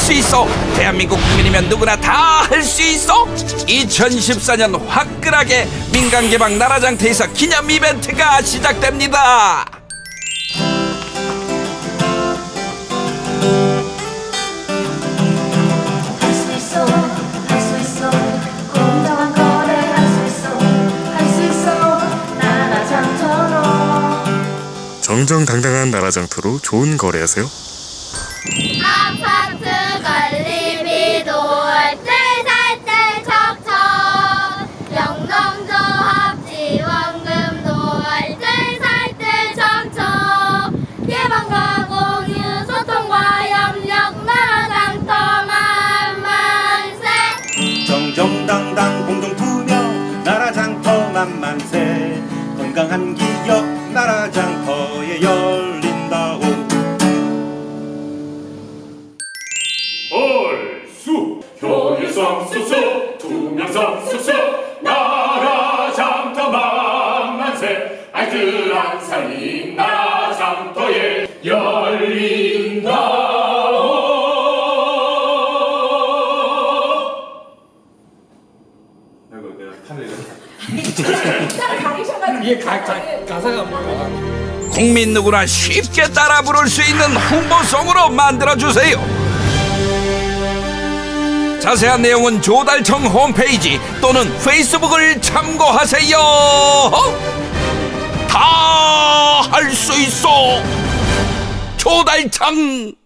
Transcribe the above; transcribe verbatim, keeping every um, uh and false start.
수 있어. 대한민국 국민이면 누구나 다 할 수 있어. 이천십사 년 화끈하게 민간개방 나라장터에서 기념 이벤트가 시작됩니다. 정정당당한 나라장터로 좋은 거래하세요. 아파트 관리비도 할 때 살 때 척척 영농조 합지원금도 할 때 살 때 척척 개방과 공유 소통과 협력 나라장터 만만세 정정당당 공정투명 나라장터 만만세 건강한 기업 나라장터에 열린다오. 얼쑤 효율성 쑥쑥 투명성 쑥쑥 나라장터 만만세 알뜰한 살림 나라장터에 열린다오. 아이고 내가 판을 이게 가, 가, 가사가 뭐야? 국민 누구나 쉽게 따라 부를 수 있는 홍보송으로 만들어주세요. 자세한 내용은 조달청 홈페이지 또는 페이스북을 참고하세요. 다 할 수 있어 조달청.